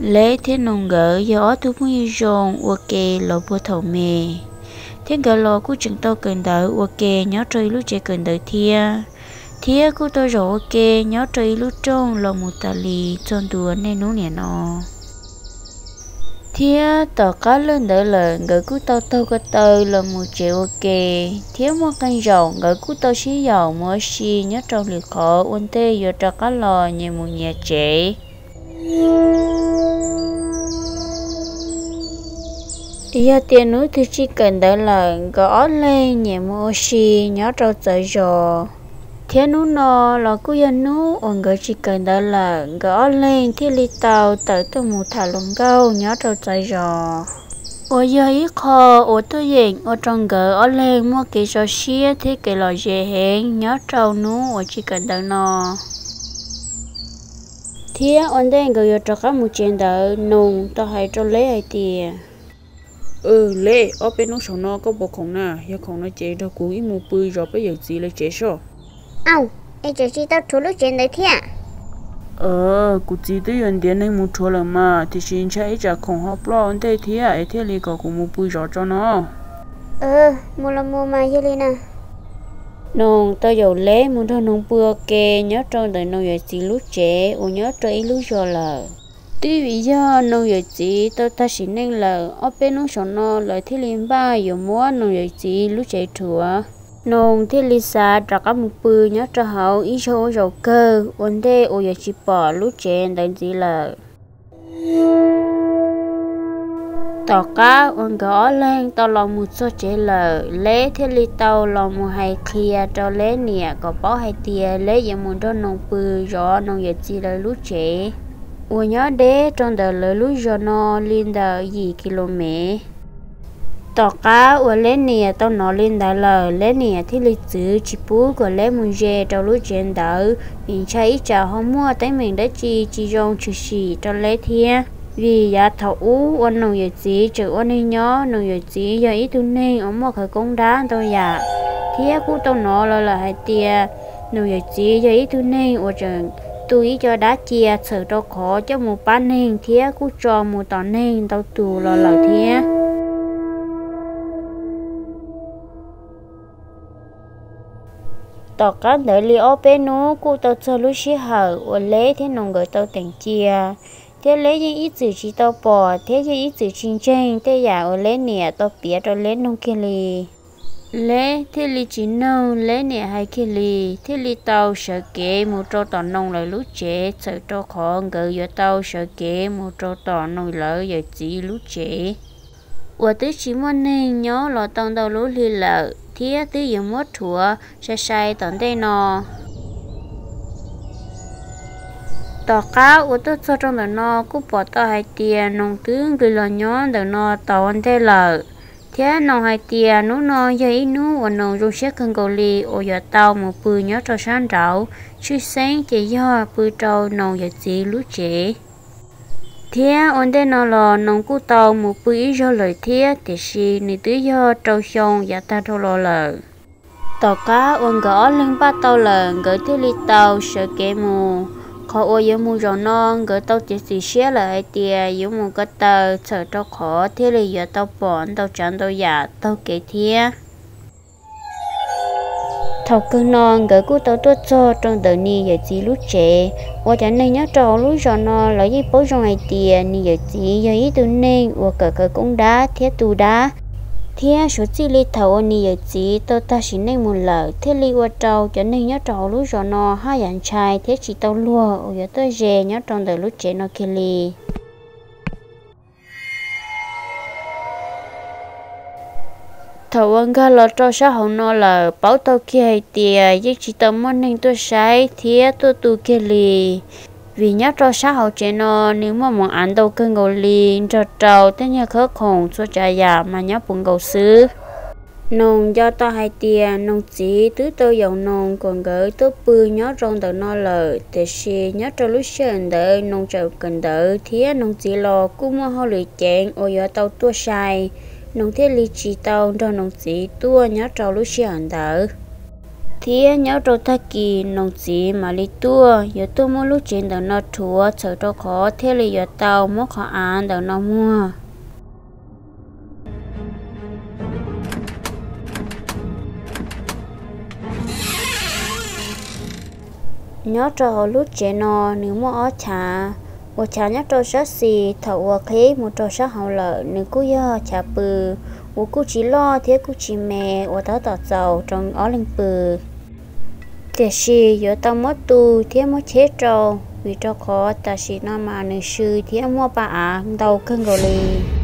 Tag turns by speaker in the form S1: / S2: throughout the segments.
S1: lễ thiên nông gỡ gió thu mui rong ok lò bùa thầu mề thiên gỡ lò cú chừng tao cần đỡ ok nhớ trời lúc chơi cần đỡ thia cú tôi rồi ok nhớ trời lúc trong lò một tà lì tròn đùa nên nó nè nó thia tao cá lên đỡ lợn gỡ cú tao cái tơ là một triệu ok thia mua canh dầu gỡ cú tao xí dầu mua xí nhớ trong lì khó ôn tê vừa cho cá lò như một nhà trẻ giờ tiền núi thì chỉ cần đỡ là gõ lên nhẹ mua xì nhớ trâu tới rồi thiên núi nó là cô dân núi ông gỡ chỉ cần đỡ là gõ lên thì li tàu tới từ một thả lồng câu nhớ trâu tới rồi ở giờ ít kho ở tôi gì ở trong gỡ lên mua cái sò xía thì cái lò dễ hẹn nhớ trâu núi ở chỉ cần đỡ nó thì ông đây gỡ cho các một chuyện đỡ nung tao hay cho lấy ai tiền
S2: lệ ở bên nó sống nó có bộ khổng nè giờ khổng nó chế đâu cũng ít một bươi rồi bây giờ gì lại chế sao
S3: em chỉ tao thua lúc chuyện đấy thế
S2: cũng chỉ tới anh đến này một thua là mà thì xin chạy trả khổng hộp lo anh đây thế ấy thế li có cũng một bươi rồi cho nó
S3: mua là mua mà như thế nào
S1: nông tao dầu lẽ muốn thằng nông bừa kê nhớ trong đời nông giờ gì lúc trẻ ô nhớ trong lúc rồi là tuy vì do nông giờ gì tao ta chỉ nên là ở bên nông sống nó lại thế liên ba giờ múa nông giờ gì lúc trẻ thua nông thế liên xa trả cả một bự nhớ cho hậu ý cho dầu cơ ổn đề ô giờ chỉ bỏ lúc trẻ đánh gì là tao cá ổn gõ lên tao lòng một số chế là lẽ thế li tao lòng một hai kia cho lẽ nè có bỏ hai tia lẽ giờ muốn cho nông bự rõ nông giờ gì là lúc trẻ ủa nhớ đế trong đời lời lúc cho nó lên đời gì km tao cá ủa lên nè tao nói lên đời lời lên nè thì lịch sử chỉ bố của lên một dê trong lúc chuyện đỡ mình thấy chào không mua tới mình đã chi rong chữ xì cho lấy thia vì giá thầu ôn nông dịch gì chữ ôn đi nhớ nông dịch gì giờ ít tu nên ông mua khởi công đá tôi dạ thia cú tao nói là hai tia nông dịch gì giờ ít tu nên ở trường tôi cho đá chia sự đau khó cho một bán nên thía cú cho một tòn nên tao tù là lời thía tao cá để li ở bên nó cú tao cho lúc xí hở ở lẽ thế nông người tao tỉnh chia thế lẽ những ít chữ chỉ tao bỏ thế những ít chữ chiến tranh thế giả ở lẽ nè tao biết rồi lẽ nông kia li lẽ thế li chỉ nông lẽ nè hay kia li thế li tao sợ kế một trâu tỏ nông lại lúc trẻ sợ trâu khó ngờ giờ tao sợ kế một trâu tỏ nông lỡ giờ chỉ lúc trẻ và tới chỉ muốn nên nhớ là tao đâu lúc li lợ thế tới giờ mất thua sai tận đây nọ tao cá ở tôi cho trong đời nó cũng bỏ tao hai tiền nông tướng người lo nhớ đời nó tao ăn thế lợ thế nông hai tiền nó dây nó và nông rong xét cần cầu li ở giờ tao một bự nhớ cho sáng rau chứ sáng chỉ do bự trâu nông giờ gì lúc trẻ thế ổn đây nó là nông của tao một bự ý do lời thế thì xí nị tứ do trâu xong và ta trâu lo lợ tao cá ổn gõ lên ba tao lợ gửi thế li tao sợ kẻ mù khó ôi giống mua rau non gửi tao chỉ xí xé lại tia giống một cái tờ sợ tao khó thế là giờ tao bỏ tao chẳng tao giả tao kể thế thầu cơn non gửi của tao tốt cho trong đời ni giờ chỉ lúc trẻ và chẳng nên nhớ trò lúc rau non lấy gì bố rau này tia ni giờ chỉ giờ ý tôi nên và cỡ cũng đá thế tu đá thế số chi li thầu ni giờ chỉ tao ta chỉ nên một lời thế li qua trâu cho nên nhớ trò lúc rồi nó hai anh trai thế chỉ tao lùa ở giờ tôi về nhớ trong đời lúc trẻ nó kia li thầu anh ga lo cho xã hội nó là bảo tao kia hay tiề chứ chỉ tao muốn nên tôi sai thế tôi tu kia li vì nhớ cho xã hội trẻ nó nếu mà muốn ăn đâu cơn gầu liền cho trâu tới nhà khớp khổng số trả giả mà nhớ bụng gầu xứ nông do tao hai tia nông chỉ tứ tôi dầu nông còn gửi tôi bư nhớ trong đời nó lời để xì nhớ cho lúc sơn đợi nông chờ cần đợi thế nông chỉ lo cũng mua hoa lưỡi chén ôi giờ tao tua sai nông thế li chỉ tao cho nông chỉ tua nhớ cho lúc sơn đợi thì nhớ trâu thắc kỳ nông gì mà đi tua giờ tôi mua lúc trên đầu nó thua chờ cho khó thế là giờ tàu mua khó ăn đầu nó mua nhớ trâu lúc trên nó nếu mua ở trà một trà nhớ trâu sát xì thầu khí một trâu sát hậu lợi nếu cứ giờ trà bự một cô chỉ lo thế cô chỉ mẹ ở đó tọt dầu trong ó lên bự thế gì giờ tao mất tu thế mất chết rồi vì cho khó ta chỉ nó mà nữ sư thế mua bà đầu cân gò lì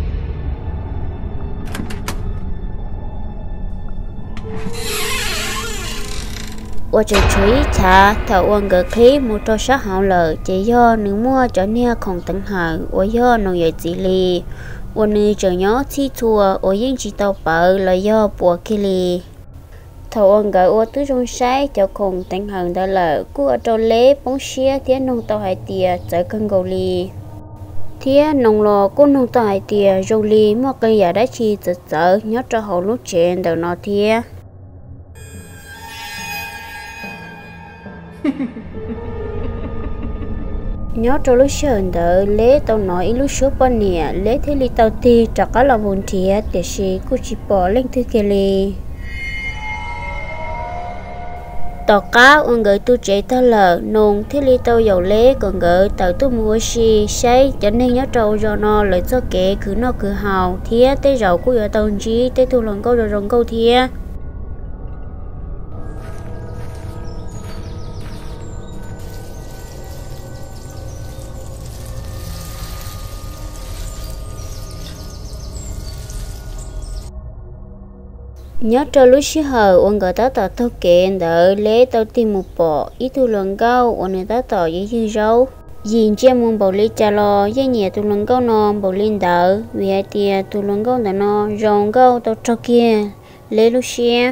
S1: 我就吹茶，头问个khí một trò sát hậu lợi chỉ do nữ mua cho nia không tận hại,我要农业治理，我女就nhớ chi thua，我应只到宝来要博起哩。头问个我都中晒就không tận hại đó là，กูở trong lễ bóng xía thiên nông tàu hải tiệt tới cân cầu li，thiên nông lòกูnông tàu hải tiệt rồi li mua cây giả đã chi tự tự nhớ cho hậu lúc chuyện đầu nọ thiên. Nhớ cho lúc sớm đợi lễ tao nói lúc số bao nhiêu lễ thế li tao ti chắc cả là buồn thiệt để xí cô chỉ bỏ lên thứ kia li tao cá ông gửi tôi chạy tao lợ nông thế li tao giàu lễ còn gửi tao tôi mua xí say cho nên nhớ trâu cho nó lấy cho kệ cứ nó cứ hào thiệt tới giàu cô ở tao chỉ tới tôi lần câu rồi rong câu thiệt nhớ cho lúc xưa hờ ông gọi ta tao thâu kiện đợi lễ tao tìm một bộ ít tu lần câu ông này ta tao với dư rau nhìn che mông bầu ly cha lo với nhẹ tu lần câu non bầu linh đỡ vì ai tia tu lần câu đã no rong câu tao cho kia lễ lúc xưa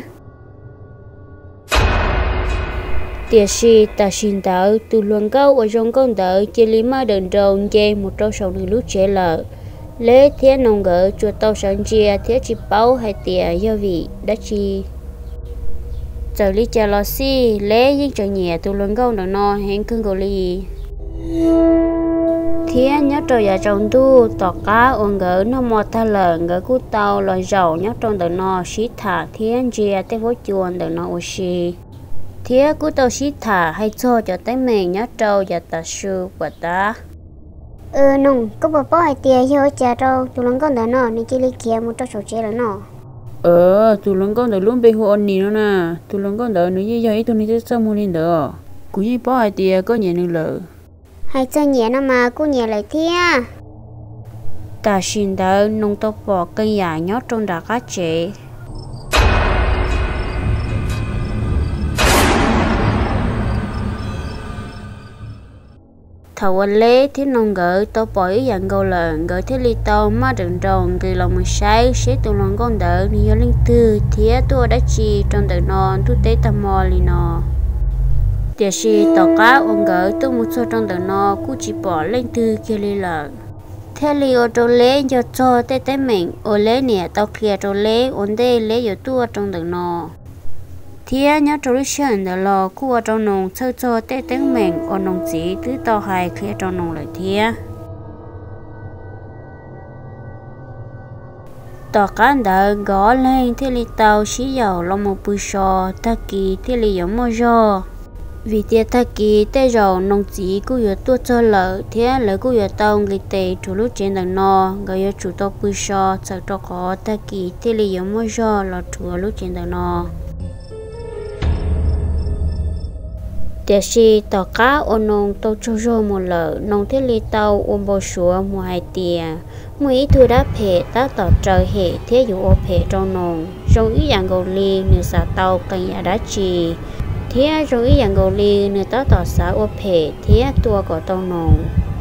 S1: tiệt si ta xin đỡ tu lần câu ở rong câu đỡ chỉ lý mà đền rồng che một trâu sầu nữ lúc trẻ lợ lễ thiên nông gỡ chùa tàu sáng chia thiết chỉ bao hay tiệt do vị đã chi giờ lý cha lo si lễ những chỗ nhẹ tu luận câu nó no hẹn cưng cầu lý thiên nhớ trời giờ trồng tu tọt cá ôn gỡ nó mò ta lợn gỡ cú tàu lòi dầu nhớ trong đời no xí thả thiên chia tới phố chuồn đời no oxy thiên cú tàu xí thả hay cho tới mình nhớ trâu giờ ta su và ta
S3: nông có bỏ hai tia vô cha đâu tụi nó con đó nó nên chỉ lấy kia một trâu sầu chế là nó
S2: tụi nó con đó luôn bị hộ nì nó nè tụi nó con đó nếu như vậy tụi nó sẽ sao mua lên đó cú gì bỏ hai tia có nhẹ nữa lợ
S3: hai chân nhẹ nó mà cú nhẹ lại thia
S1: ta xin đỡ nông tộc bỏ cây giả nhót trong đá cá chế thầu lễ thế nông gỡ tao bỏ ý dạng câu lợn gỡ thế li tao mà đừng trồng từ lòng mình sai sẽ tụi lòng con đỡ nhiều linh tư thế tôi đã chi trong đời non tôi tế tao mò li nó tiệt si tao cá ông gỡ tôi một số trong đời nó cũng chỉ bỏ linh tư kia li lợn thế li ở trong lễ cho tế tế mình ở lễ nè tao kia trong lễ ổn đây lễ ở tôi trong đời nó thì nhớ trong lúc sớm đó là cô trong nông sơ cho tết tiếng mình ở nông chỉ tứ tàu hai khi trong nông lại thì tàu cá đã gõ lên thì li tàu xí dầu là một bữa sò ta kỳ thì li giống mơ giò vì tiệt ta kỳ tết dầu nông chỉ cô vừa tua cho lợ thì lợ cô vừa tàu người tây chủ lúc trên đường nọ người chủ tàu bữa sò sợ cho khó ta kỳ thì li giống mơ giò là chủ lúc trên đường nọ tiệt si tàu cá ôn nông tàu cho rô một lợ nông thiết li tàu ôn bò sủa mùa hai tia mỗi thứ đã phê ta tàu trời hệ thế dụ ô phê trong nông trong ý dạng gầu li nửa xã tàu cần nhà đã trì thế trong ý dạng gầu li nửa ta tàu xã ô phê thế tua của tàu nông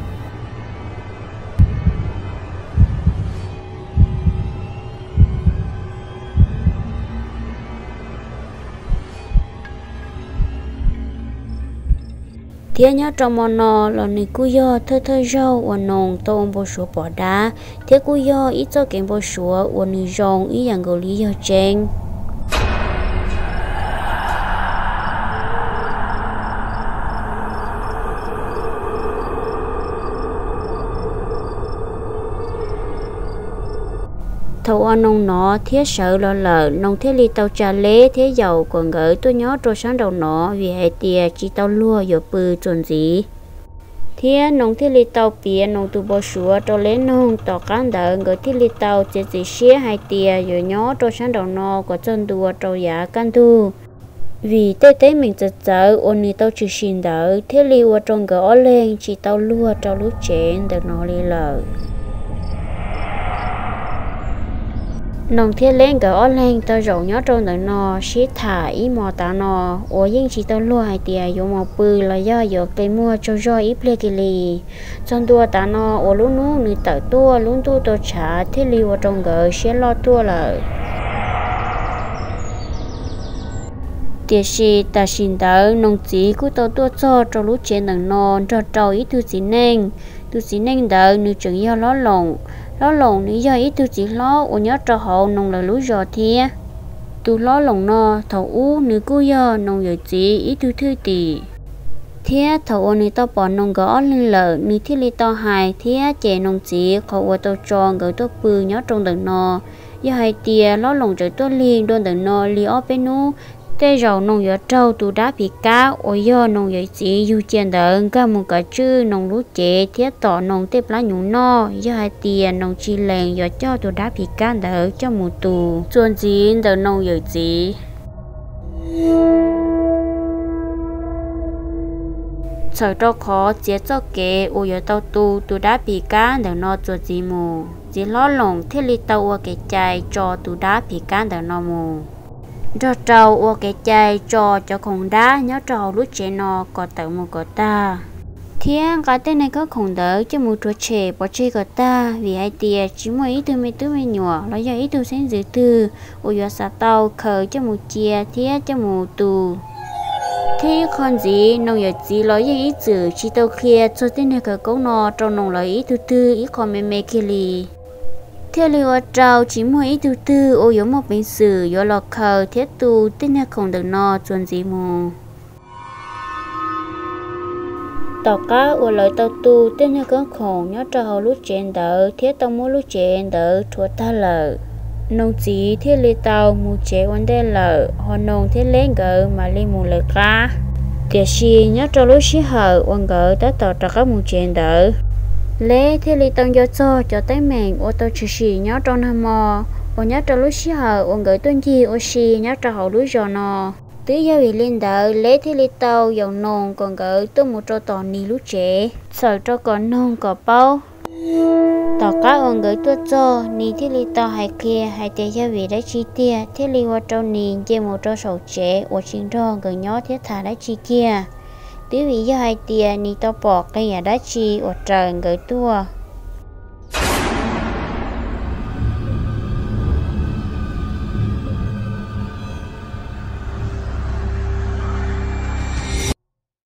S1: thế nhớ trong món nọ là người cú yo thơ rau và nồng tôm bò sủa bỏ đá thế cú yo ít cho kén bò sủa và người rong ý dạng gầu lý yo chén thầu anh nông nó thiết sợ lo lờ nông thiết li tàu trà lế thế giàu còn gửi tôi nhớ trôi sáng đầu nó vì hệ tia chỉ tàu lua giờ bự chuẩn gì thế nông thiết li tàu bìa nông tu bò sủa trâu lên nông tỏ cán đỡ gửi thiết li tàu chỉ xía hai tia giờ nhớ trôi sáng đầu nó có chân đùa trâu giá can thu vì tê tê mình chợt chợt ôn ni tàu chỉ xin đỡ thiết li qua trong gỡ lên chỉ tàu lua trâu lú chén được nó li lờ nông thiết lên gỡ lên tao rộng nhớ trong đời nó xí thả ý mò ta nó ở những chỉ tao lúa hai tiền dùng một bự là do cây mua cho ít lệ kỳ lì trong tua ta nó ở lúc nú nữ tự tua lúc tu tao trả thiết liu ở trong gỡ xí lo tua là tiệt sĩ ta xin đỡ nông chỉ cứ tao tua cho lúc trên đằng non cho trâu ít tu chỉ nên đỡ nữ trưởng yêu lo lồng lý do ít tu chỉ lo ở nhớ cho họ nông là lúa giò thia tu lo lồng no thầu u nữ cô do nông giờ chỉ ít tu thư tì thia thầu ở nữ tao bỏ nông gõ lên lợ nữ thiết li tao hài thia chè nông chỉ khẩu ở tao tròn gửi tao bự nhớ trong đằng no do hai tia lo lồng trời tao liền đôn đằng no li ở bên nu tê rau nông giờ trâu tu đá bị cá ở do nông giờ chỉ du trên đợn cả một cái chữ nông lúa chè thiết tỏ nông tép lá nhung no do hai tiền nông chi lèn giờ cho tu đá bị cá đỡ cho một tù chuẩn gì đợn nông giờ chỉ trời cho khó chế cho kế ở giờ tàu tu đá bị cá đỡ no chuẩn gì mù chỉ lo lồng thiết li tàu ở cái chai cho tu đá bị cá đỡ no mù cho trâu ô cái chai cho khổng đá nhớ trâu lúc trẻ nó có tự một cái ta thiên cái tên này có khổng đỡ cho một đứa trẻ bỏ chơi cái ta vì hai tia chỉ một ít thứ mấy nhỏ nó giờ ít thứ sen dự tư ô giờ sa tàu khởi cho một chia thiết cho một tù thế con gì nông giờ gì nói gì ít chữ chỉ tàu kia cho tên này cái câu nó trong nông nói ít thứ ít con mê kia li theo liều trâu chỉ mua ít tư ô yếu một bên sử yếu lọ khờ thiết tu tên nhà không được no chuẩn gì mù tàu cá ô lời tàu tu tên nhà con khổng nhớ trâu lúc trên đỡ thiết tàu mua lúc trên đỡ thua ta lợ nông chỉ thiết li tàu mù chế vấn đề lợ họ nông thiết lên gỡ mà li mù lợ cá tiệt sĩ nhớ trâu lúc xí hở quan gỡ tới tàu trâu cá mù trên đỡ lẽ thế li tông cho tay mình ô tô chỉ xì nhớ trong nam mò ô nhớ trong lúc xí hở ô gửi tuân chi ô xì nhớ trong hậu lúa giò nò tứ gia vị linh đợi lẽ thế li tàu dầu nồng còn gửi tôi một trâu tòn nì lúa trẻ sợ cho còn nông có bao tỏ cá ô gửi tôi cho nì thế li tàu hai kia hai tê gia vị đã chi tia thế li hoa trâu nì chê một trâu sầu trẻ ô xin rô gửi nhó thế thả đã chi kia tí vì do hai tia ni to bỏ cái nhà đá chi ở trời gửi tua